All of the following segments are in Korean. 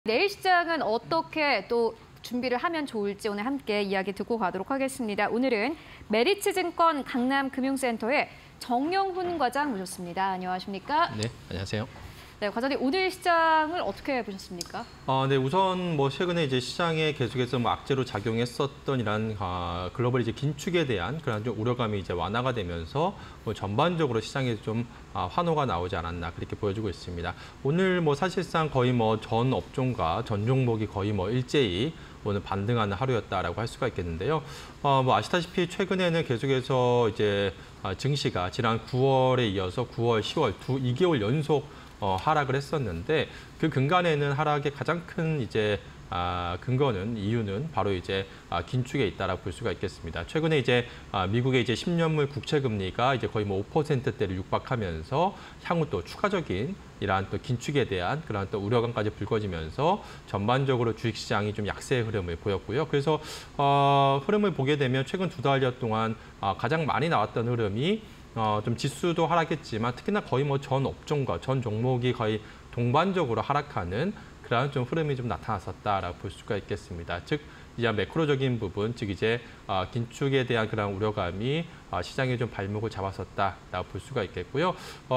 내일 시장은 어떻게 또 준비를 하면 좋을지 오늘 함께 이야기 듣고 가도록 하겠습니다. 오늘은 메리츠증권 강남금융센터의 정영훈 과장 모셨습니다. 안녕하십니까? 네, 안녕하세요. 네, 과장님 오늘 시장을 어떻게 보셨습니까? 네, 우선 최근에 이제 시장에 계속해서 악재로 작용했었던 이런 글로벌 이제 긴축에 대한 그런 좀 우려감이 이제 완화가 되면서 전반적으로 시장에 좀 환호가 나오지 않았나 그렇게 보여주고 있습니다. 오늘 사실상 거의 전 업종과 전 종목이 거의 일제히 오늘 반등하는 하루였다라고 할 수가 있겠는데요. 아시다시피 최근에는 계속해서 이제 증시가 지난 9월에 이어서 9월, 10월 2개월 연속 하락을 했었는데 그 근간에는 하락의 가장 큰 이제 이유는 바로 이제 긴축에 있다라고 볼 수가 있겠습니다. 최근에 이제 미국의 이제 10년물 국채 금리가 이제 거의 5%대를 육박하면서 향후 또 추가적인 이러한 또 긴축에 대한 그런 또 우려감까지 불거지면서 전반적으로 주식시장이 좀 약세의 흐름을 보였고요. 그래서 흐름을 보게 되면 최근 2달여 동안 가장 많이 나왔던 흐름이 좀 지수도 하락했지만 특히나 거의 전 업종과 전 종목이 거의 동반적으로 하락하는 그런 좀 흐름이 좀 나타났었다라고 볼 수가 있겠습니다. 즉 이제 매크로적인 부분, 즉 이제 긴축에 대한 그런 우려감이 시장에 좀 발목을 잡았었다라고 볼 수가 있겠고요.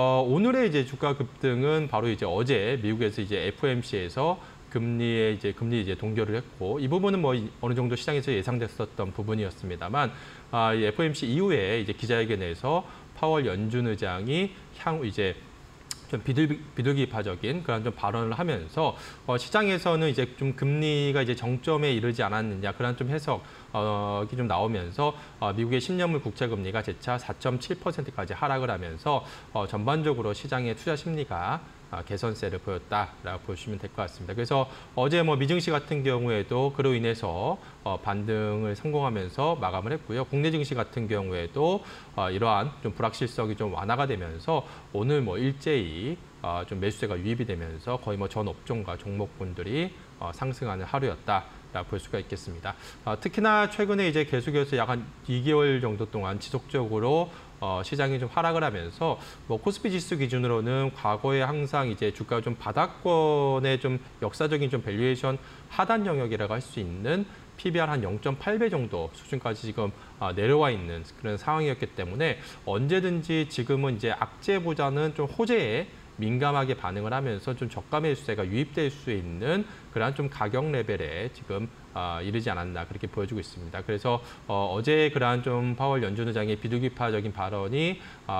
오늘의 이제 주가 급등은 바로 이제 어제 미국에서 이제 FOMC에서 금리 이제 동결을 했고 이 부분은 어느 정도 시장에서 예상됐었던 부분이었습니다만 이 FOMC 이후에 이제 기자회견에서 파월 연준 의장이 향후 이제 좀 비둘기파적인 그런 좀 발언을 하면서 시장에서는 이제 좀 금리가 이제 정점에 이르지 않았느냐 그런 좀 해석이 좀 나오면서 미국의 10년물 국채 금리가 재차 4.7%까지 하락을 하면서 전반적으로 시장의 투자 심리가 개선세를 보였다라고 보시면 될 것 같습니다. 그래서 어제 미증시 같은 경우에도 그로 인해서 반등을 성공하면서 마감을 했고요. 국내 증시 같은 경우에도 이러한 좀 불확실성이 좀 완화가 되면서 오늘 일제히 좀 매수세가 유입이 되면서 거의 전 업종과 종목군들이 상승하는 하루였다. 볼 수가 있겠습니다. 특히나 최근에 이제 계속해서 약 한 2개월 정도 동안 지속적으로 시장이 좀 하락을 하면서 코스피 지수 기준으로는 과거에 항상 이제 주가가 좀 바닥권의 좀 역사적인 좀 밸류에이션 하단 영역이라고 할 수 있는 PBR 한 0.8배 정도 수준까지 지금 내려와 있는 그런 상황이었기 때문에 언제든지 지금은 이제 악재보다는 좀 호재에 민감하게 반응을 하면서 좀 저가 매수세가 유입될 수 있는 그러한 좀 가격 레벨에 지금 이르지 않았나 그렇게 보여주고 있습니다. 그래서 어제 그러한 좀 파월 연준 의장의 비둘기파적인 발언이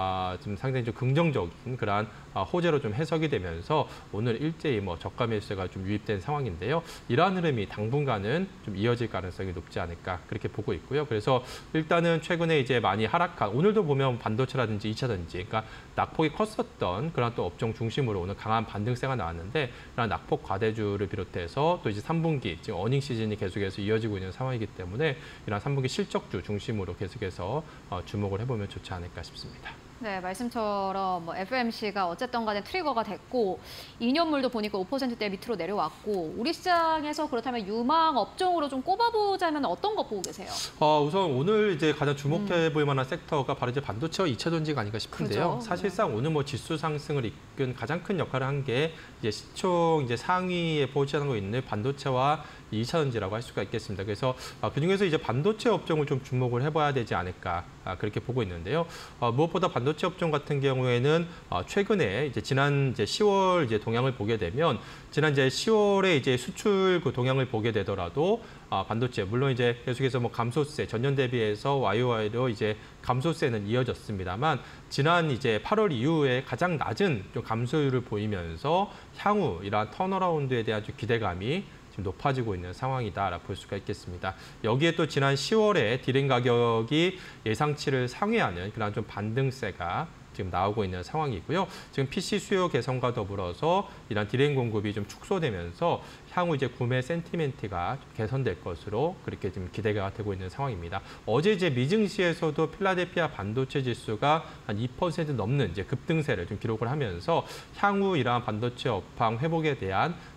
좀 상당히 좀 긍정적인 그러한 호재로 좀 해석이 되면서 오늘 일제히 저가 매수세가 좀 유입된 상황인데요. 이러한 흐름이 당분간은 좀 이어질 가능성이 높지 않을까 그렇게 보고 있고요. 그래서 일단은 최근에 이제 많이 하락한 오늘도 보면 반도체라든지 2차전지 그러니까 낙폭이 컸었던 그런 또 업종 중심으로 오늘 강한 반등세가 나왔는데 그런 낙폭 과대주를 비롯해서 또 이제 3분기 지금 어닝 시즌이 계속해서 이어지고 있는 상황이기 때문에 이런 3분기 실적주 중심으로 계속해서 주목을 해보면 좋지 않을까 싶습니다. 네, 말씀처럼 FOMC가 어쨌든 간에 트리거가 됐고 2년물도 보니까 5%대 밑으로 내려왔고 우리 시장에서 그렇다면 유망 업종으로 좀 꼽아보자면 어떤 거 보고 계세요? 우선 오늘 이제 가장 주목해 볼 만한 섹터가 바로 이제 반도체와 2차 전지가 아닌가 싶은데요. 그렇죠. 사실상 오늘 지수 상승을 이끈 가장 큰 역할을 한 게 이제 시총 이제 상위에 포지션하고 있는 반도체와 2차 전지라고 할 수가 있겠습니다. 그래서 그중에서 이제 반도체 업종을 좀 주목을 해봐야 되지 않을까 그렇게 보고 있는데요. 무엇보다 반도체 업종 같은 경우에는 최근에 이제 지난 이제 10월 이제 동향을 보게 되면 지난 이제 10월에 이제 수출 그 동향을 보게 되더라도 반도체 물론 이제 계속해서 감소세 전년 대비해서 YOY로 이제 감소세는 이어졌습니다만 지난 이제 8월 이후에 가장 낮은 좀 감소율을 보이면서 향후 이러한 턴어라운드에 대한 좀 기대감이 지금 높아지고 있는 상황이다라고 볼 수가 있겠습니다. 여기에 또 지난 10월에 디램 가격이 예상치를 상회하는 그런 좀 반등세가 지금 나오고 있는 상황이고요. 지금 PC 수요 개선과 더불어서 이런 디램 공급이 좀 축소되면서 향후 이제 구매 센티멘트가 개선될 것으로 그렇게 지금 기대가 되고 있는 상황입니다. 어제 이제 미증시에서도 필라델피아 반도체 지수가 한 2% 넘는 이제 급등세를 좀 기록을 하면서 향후 이러한 반도체 업황 회복에 대한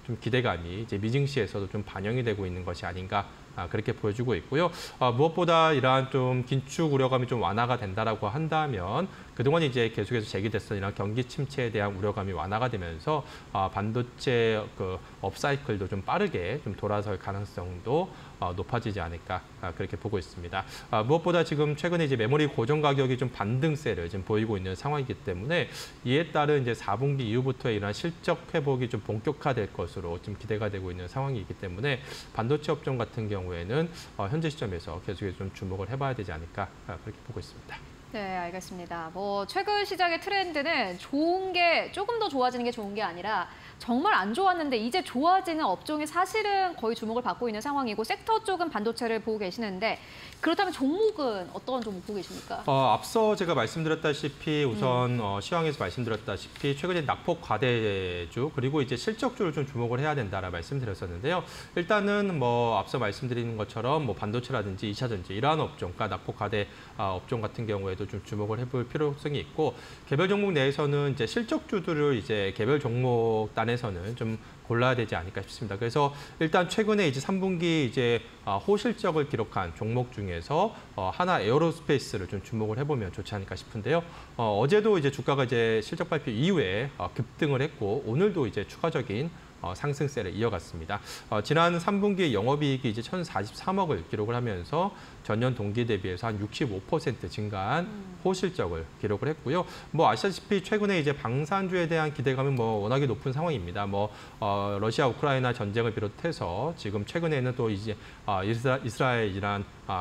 좀 기대감이 이제 미증시에서도 좀 반영이 되고 있는 것이 아닌가 그렇게 보여주고 있고요. 무엇보다 이러한 좀 긴축 우려감이 좀 완화가 된다라고 한다면 그동안 이제 계속해서 제기됐던 이런 경기 침체에 대한 우려감이 완화가 되면서 반도체 그 업사이클도 좀 빠르게 좀 돌아설 가능성도 높아지지 않을까 그렇게 보고 있습니다. 무엇보다 지금 최근에 이제 메모리 고정 가격이 좀 반등세를 지금 보이고 있는 상황이기 때문에 이에 따른 이제 4분기 이후부터의 이런 실적 회복이 좀 본격화될 것으로 지금 기대가 되고 있는 상황이기 때문에 반도체 업종 같은 경우에는 현재 시점에서 계속해서 좀 주목을 해봐야 되지 않을까 그렇게 보고 있습니다. 네, 알겠습니다. 최근 시장의 트렌드는 좋은 게 조금 더 좋아지는 게 좋은 게 아니라 정말 안 좋았는데 이제 좋아지는 업종이 사실은 거의 주목을 받고 있는 상황이고 섹터 쪽은 반도체를 보고 계시는데 그렇다면 종목은 어떤 종목 보고 계십니까? 앞서 제가 말씀드렸다시피 우선 시황에서 말씀드렸다시피 최근에 낙폭 과대주 그리고 이제 실적주를 좀 주목을 해야 된다라 말씀드렸었는데요. 일단은 앞서 말씀드린 것처럼 반도체라든지 2차전지 이러한 업종, 그러니까 낙폭 과대 업종 같은 경우에도 좀 주목을 해볼 필요성이 있고 개별 종목 내에서는 이제 실적주들을 이제 개별 종목 단에서는 좀 골라야 되지 않을까 싶습니다. 그래서 일단 최근에 이제 3분기 이제 호실적을 기록한 종목 중에서 하나 에어로스페이스를 좀 주목을 해보면 좋지 않을까 싶은데요. 어제도 이제 주가가 이제 실적 발표 이후에 급등을 했고 오늘도 이제 추가적인 상승세를 이어갔습니다. 지난 3분기 영업이익이 이제 1,043억을 기록을 하면서 전년 동기 대비해서 한 65% 증가한 호실적을 기록을 했고요. 아시다시피 최근에 이제 방산주에 대한 기대감은 워낙에 높은 상황입니다. 러시아 우크라이나 전쟁을 비롯해서 지금 최근에는 또 이제 이스라엘 이란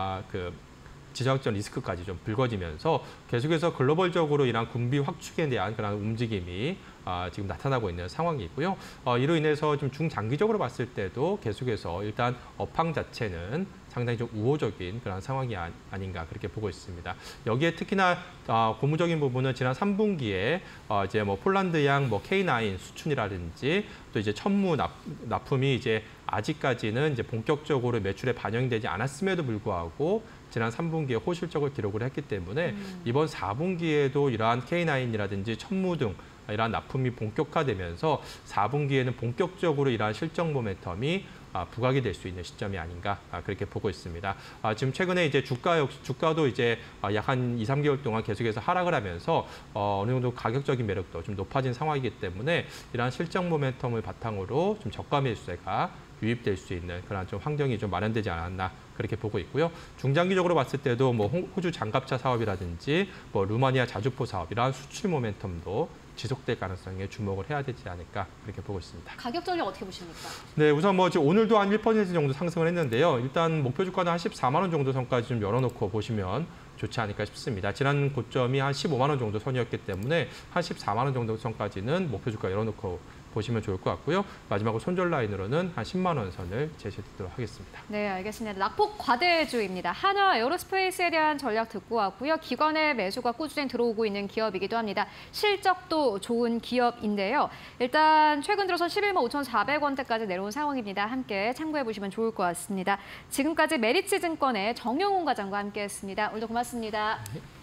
그 지정학적 리스크까지 좀 불거지면서 계속해서 글로벌적으로 이런 군비 확충에 대한 그런 움직임이 지금 나타나고 있는 상황이고요. 이로 인해서 좀 중장기적으로 봤을 때도 계속해서 일단 업황 자체는 상당히 좀 우호적인 그런 상황이 아닌가 그렇게 보고 있습니다. 여기에 특히나 고무적인 부분은 지난 3분기에 이제 폴란드양 K9 수춘이라든지 또 이제 천무 납품이 이제 아직까지는 이제 본격적으로 매출에 반영이 되지 않았음에도 불구하고 지난 3분기에 호실적을 기록을 했기 때문에 이번 4분기에도 이러한 K9이라든지 천무 등 이러한 납품이 본격화되면서 4분기에는 본격적으로 이러한 실적 모멘텀이 부각이 될 수 있는 시점이 아닌가 그렇게 보고 있습니다. 지금 최근에 이제 주가도 이제 약 한 2, 3개월 동안 계속해서 하락을 하면서 어느 정도 가격적인 매력도 좀 높아진 상황이기 때문에 이러한 실적 모멘텀을 바탕으로 좀 저가 매수세가 유입될 수 있는 그런 좀 환경이 좀 마련되지 않았나 그렇게 보고 있고요. 중장기적으로 봤을 때도 호주 장갑차 사업이라든지 루마니아 자주포 사업 이러한 수출 모멘텀도 지속될 가능성에 주목을 해야 되지 않을까 그렇게 보고 있습니다. 가격 전략 어떻게 보십니까? 네, 우선 지금 오늘도 한 1% 정도 상승을 했는데요. 일단 목표 주가는 한 14만 원 정도 선까지 좀 열어놓고 보시면 좋지 않을까 싶습니다. 지난 고점이 한 15만 원 정도 선이었기 때문에 한 14만 원 정도 선까지는 목표 주가 열어놓고 보시면 좋을 것 같고요. 마지막으로 손절 라인으로는 한 10만 원 선을 제시하도록 하겠습니다. 네, 알겠습니다. 낙폭 과대주입니다. 한화 에어로스페이스에 대한 전략 듣고 왔고요. 기관의 매수가 꾸준히 들어오고 있는 기업이기도 합니다. 실적도 좋은 기업인데요. 일단 최근 들어서 11만 5,400원대까지 내려온 상황입니다. 함께 참고해 보시면 좋을 것 같습니다. 지금까지 메리츠증권의 정영훈 과장과 함께했습니다. 오늘도 고맙습니다.